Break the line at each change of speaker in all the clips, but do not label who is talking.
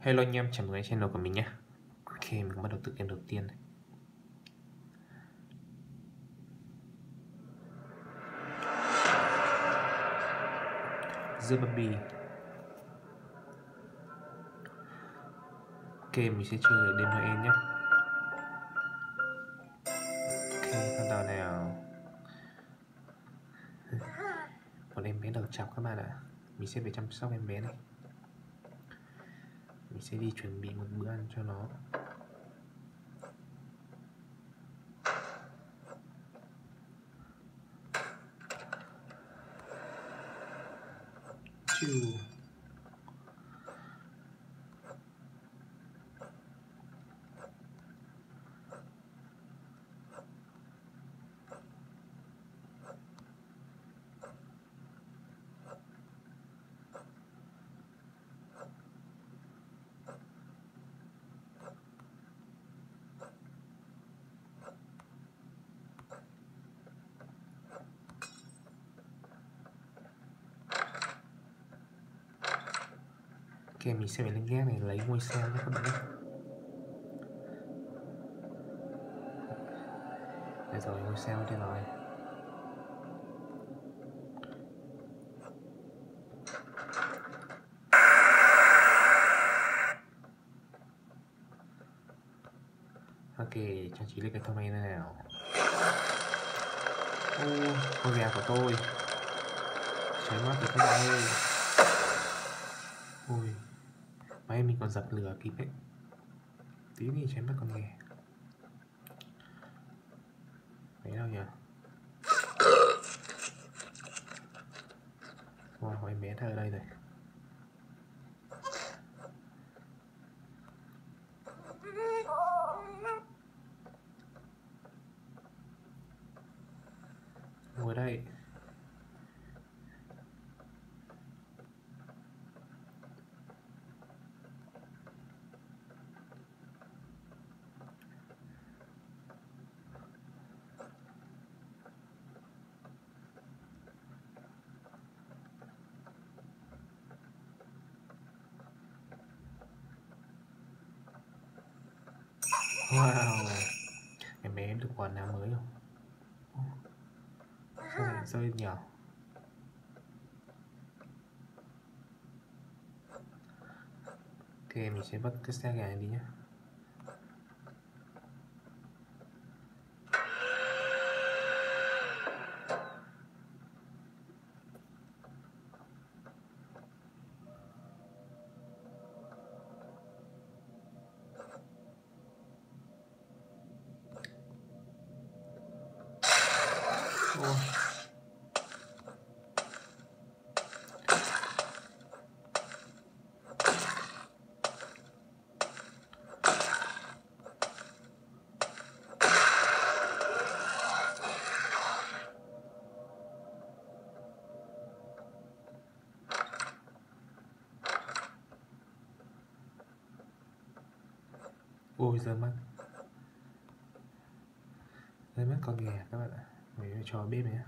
Hello anh em, chào mừng đến channel của mình nhé. Ok, mình bắt đầu tự game đầu tiên này. The Baby. Ok, mình sẽ chơi đêm Noel nhé. Ok, bắt đầu nào. Một em bé đầu chọc các bạn ạ. Mình sẽ phải chăm sóc em bé này. Mình sẽ đi chuẩn bị một bữa ăn cho nó. Chù. Ok, mình sẽ phải lên gác này lấy ngôi sao nhé các bạn nhé. Đây rồi, ngôi sao đây rồi. Ok, trang trí lên cái thông này nào. Ô, con gà của tôi. Cháy mắt thì các bạn ơi. Ôi, may mình còn dập lửa kịp ấy. Tí thì cháy mất con gà. Đấy đâu nhỉ? Wow, em bé đã ở đây rồi. Ngồi đây. Wow, em bé được quần áo mới không? Sao lại rơi nhỉ? Ok, mình sẽ bắt cái xe gà này đi nhé. Ôi. Ôi rơi mất con gà các bạn ạ. Mình cho bếp này.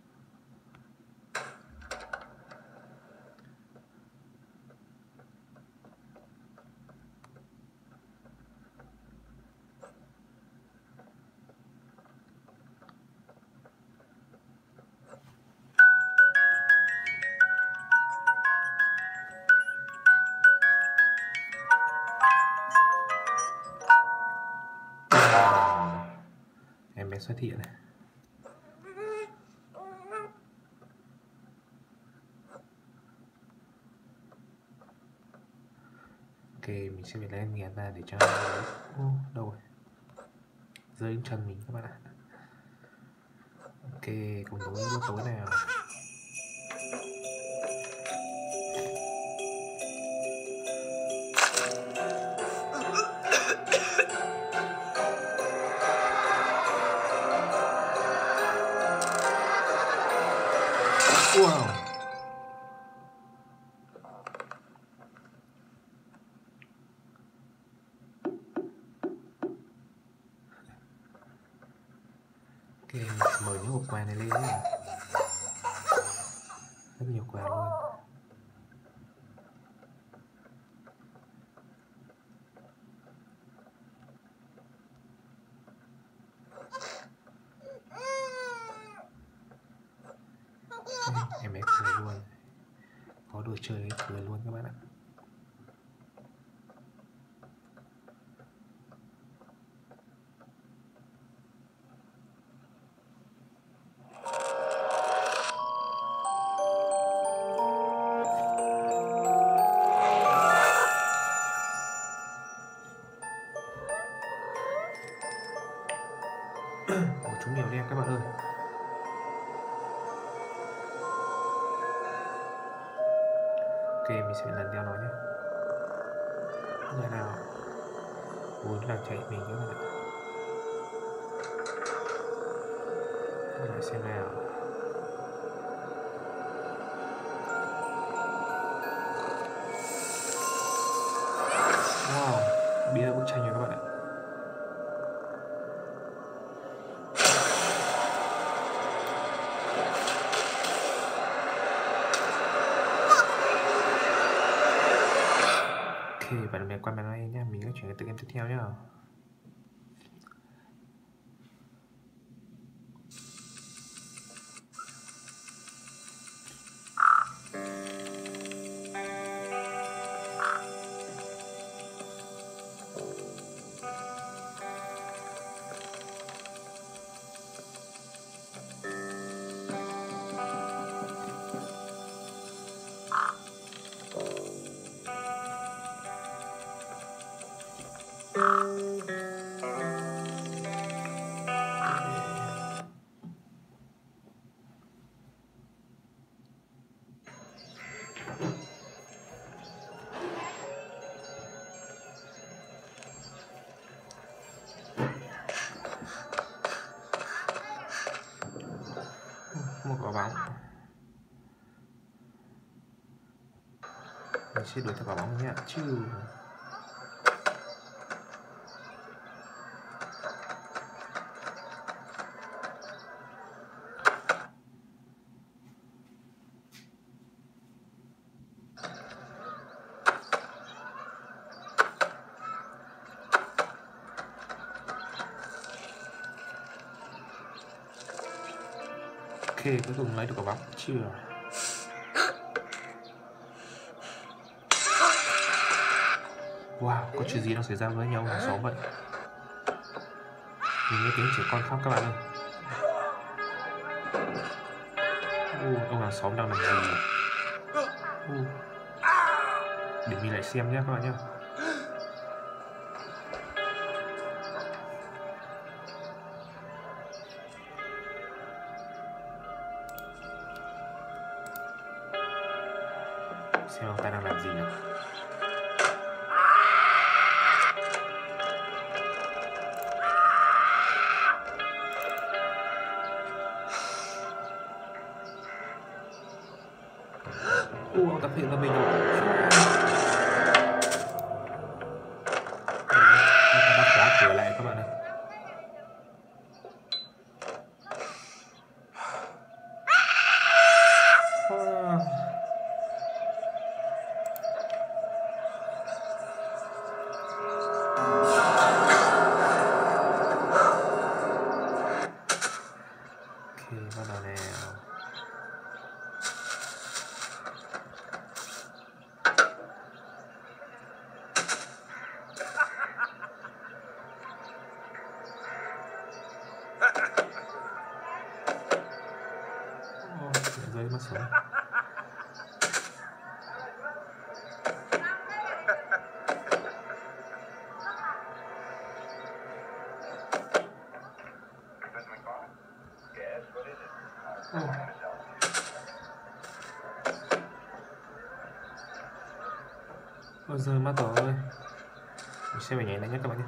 Em bé xuất hiện này. Ok, mình sẽ phải lên gạt ra để cho nó đấy. Ô, đâu rồi? Rơi đến chân mình các bạn ạ. Ok, cùng đúng bữa tối nào. Wow. Ok, mình mở những hộp quà này lên nhé. Rất nhiều quà luôn. đồ chơi ấy cười luôn các bạn ạ. Một chúng mèo đen các bạn ơi. Ok, mình sẽ lần theo nó nhé. Người nào muốn là chạy mình các bạn ạ. Để xem nào. Wow, biến ra bức tranh rồi các bạn ạ. Ok, bạn bè qua màn này nhé, mình sẽ chuyển tới game tiếp theo nhé. Một quả bóng. Mình sẽ đuổi theo quả bóng nhé chứ. Ok, cuối cùng lấy được quả bóng chưa. Wow, có chuyện gì đang xảy ra với nhau hàng xóm vậy? Mình nghe tiếng trẻ con khóc các bạn ơi. Ông hàng xóm đang làm gì? Để mình lại xem nhé các bạn nhé. Xem ông ta đang làm gì nhỉ? Ông ta phát hiện ra mình rồi. Ông ta đã khóa cửa lại các bạn ơi. Ok, bắt đầu nào. Rơi mất xuống. Ôi rơi mất rồi. Mình sẽ phải nhảy lại nhé các bạn nhé.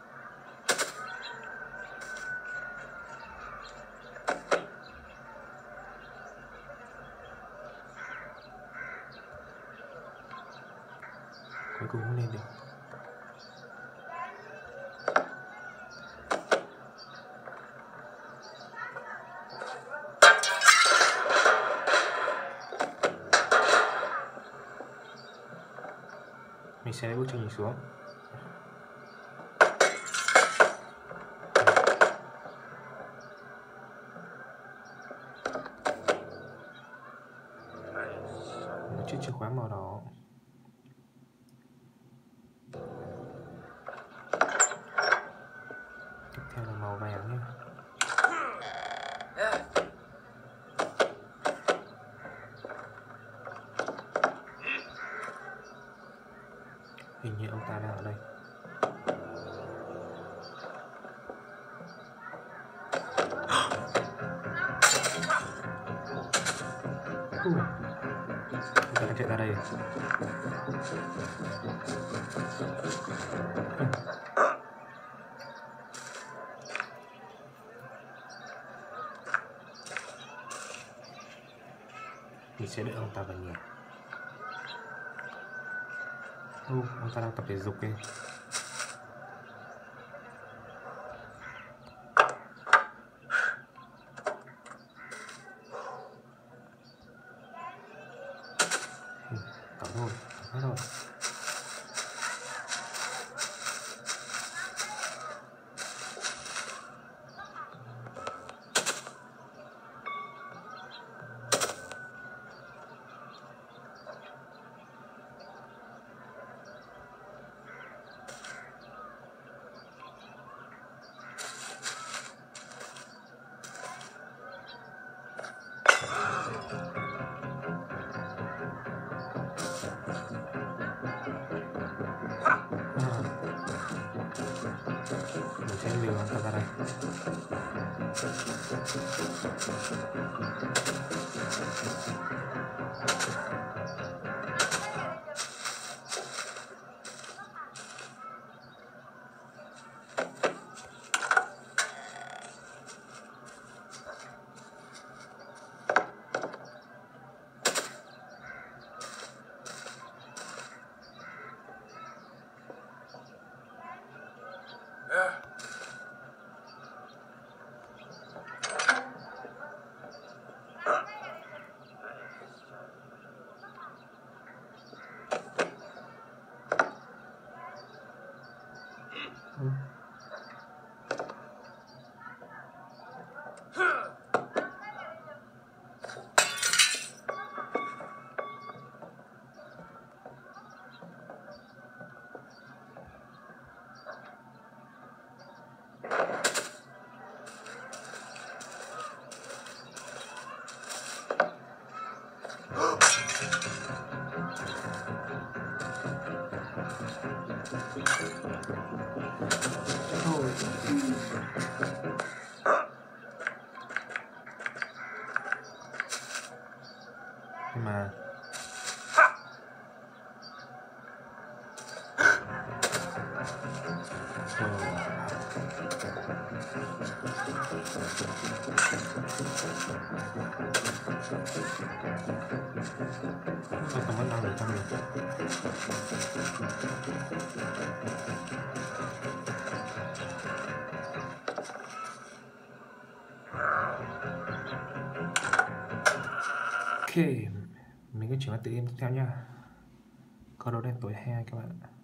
Cuối cùng cũng lên được. Mình sẽ lấy bức tranh nhìn xuống. Một chiếc chìa khóa Tiếp theo là màu vàng nhé. Hình như ông ta đang ở đây. Ông ta đang chạy ra đây. Mình sẽ đợi ông ta vào nhà. Ông ta đang tập thể dục kìa. Cổng rồi, hết rồi. Mình sẽ lừa ông ta ra đây. Nhưng mà tôi không có năng lực trong mình. Ok, mình cứ chuyển qua tự game tiếp theo nha. Câu đấu đen tối 2 các bạn ạ.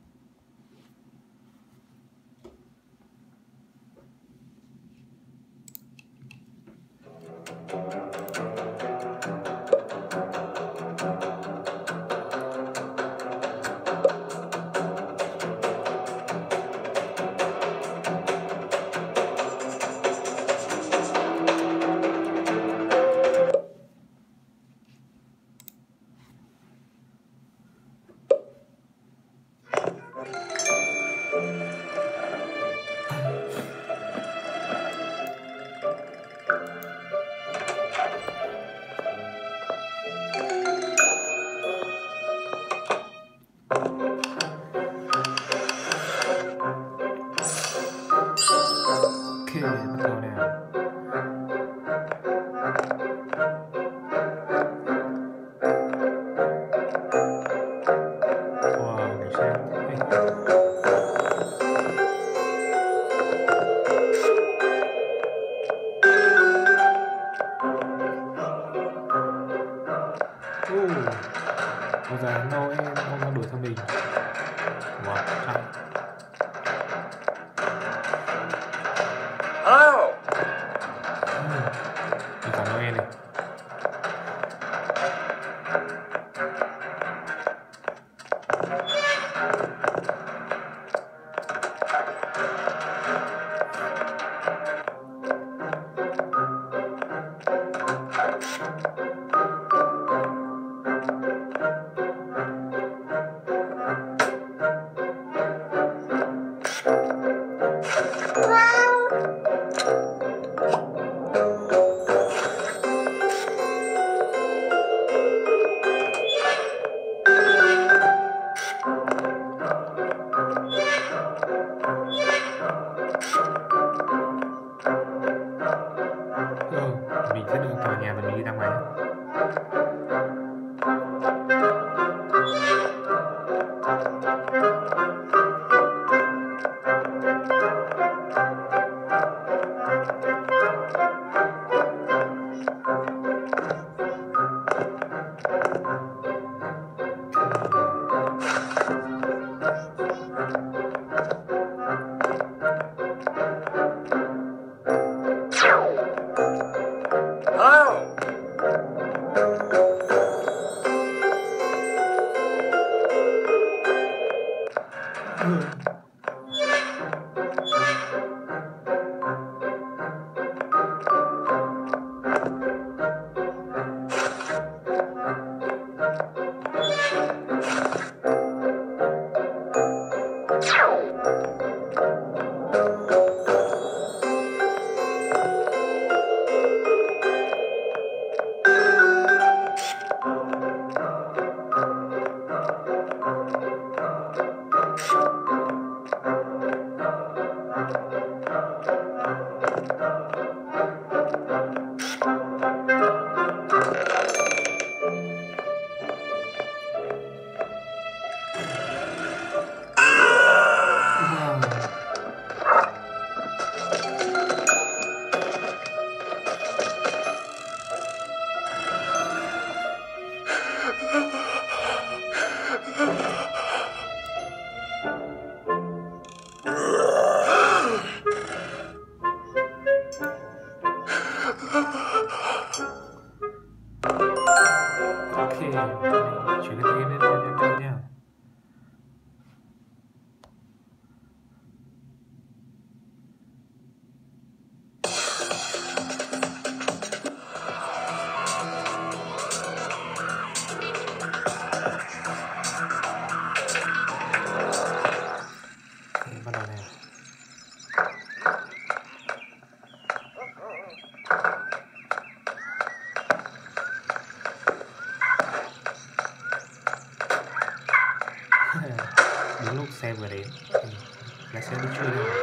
Đến lúc xe vừa đến thì lái xe đi chơi đâu.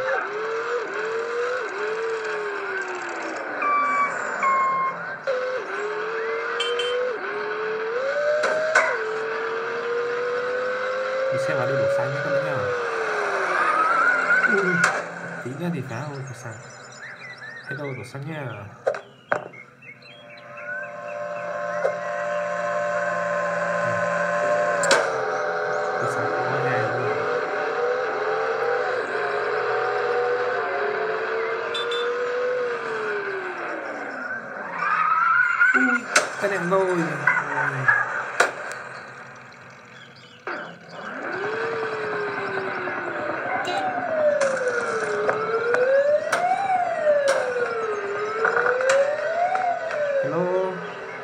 Đi xe vào đây đổ xăng nhé các bạn nhá. Tí nữa thì phá thôi đổ xăng. Thế đâu đổ xăng nha. Cái này rồi. Hello.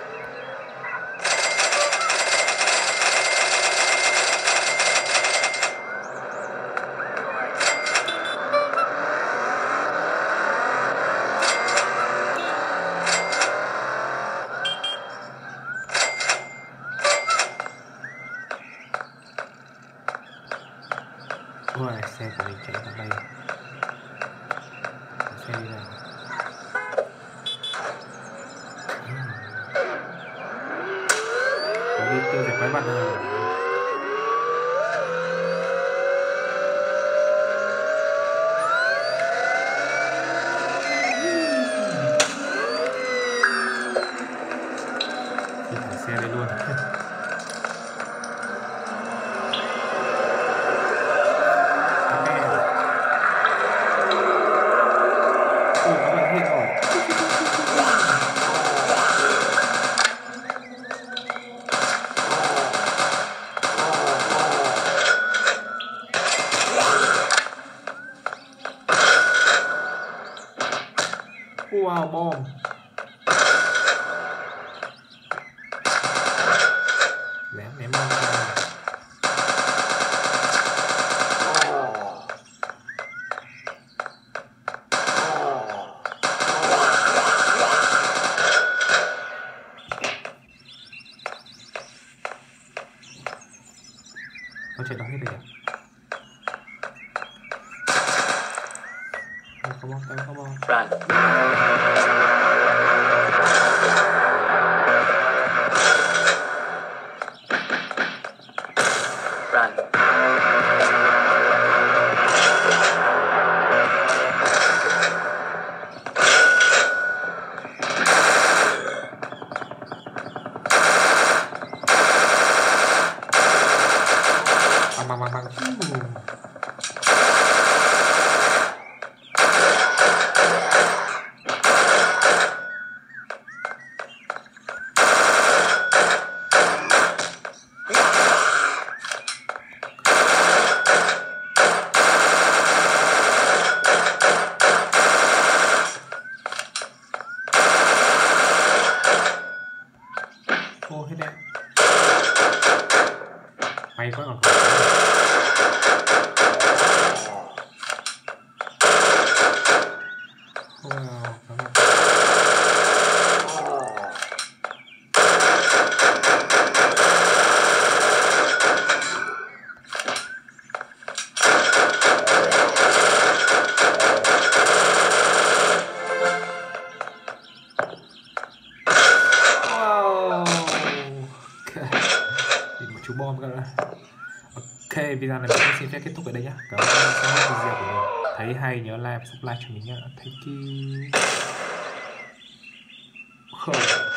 Ôi, xe của mình chạy vào đây. Xe đi nào. Có đi tiêu diệt quái vật rồi. Đi thả xe đây luôn. Wow, bom. Ném bom ra. Nó chạy đó hết rồi. Come on, come on.
Run. Run.
Ô hết đen. May quá còn chú bom các bạn. Ok, video này mình xin phép kết thúc ở đây nhé. Cảm ơn các bạn đã xem video của mình. Thấy hay nhớ like và subscribe cho mình nhé. Thank you.